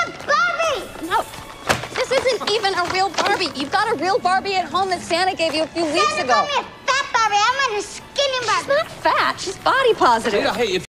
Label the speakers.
Speaker 1: Barbie!
Speaker 2: No, this isn't even a real Barbie. You've got a real Barbie at home that Santa gave you a few weeks ago.
Speaker 1: Santa got me a fat Barbie. I want a skinny Barbie.
Speaker 2: She's not fat. She's body positive.
Speaker 3: Hey, if